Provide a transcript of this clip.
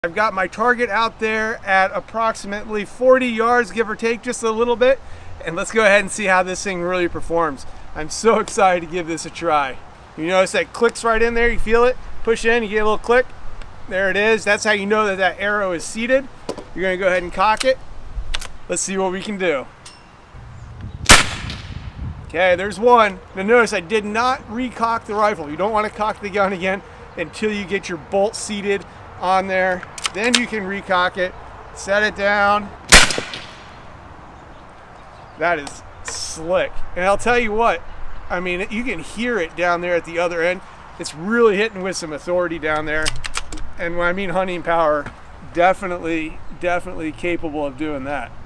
I've got my target out there at approximately 40 yards, give or take just a little bit. And let's go ahead and see how this thing really performs. I'm so excited to give this a try. You notice that clicks right in there, you feel it? Push in, you get a little click. There it is. That's how you know that that arrow is seated. You're gonna go ahead and cock it. Let's see what we can do. Okay, there's one. Now notice I did not recock the rifle. You don't want to cock the gun again until you get your bolt seated on there. Then you can recock it, set it down. That is slick. And I'll tell you what, I mean, you can hear it down there at the other end. It's really hitting with some authority down there. And when I mean hunting power, definitely capable of doing that.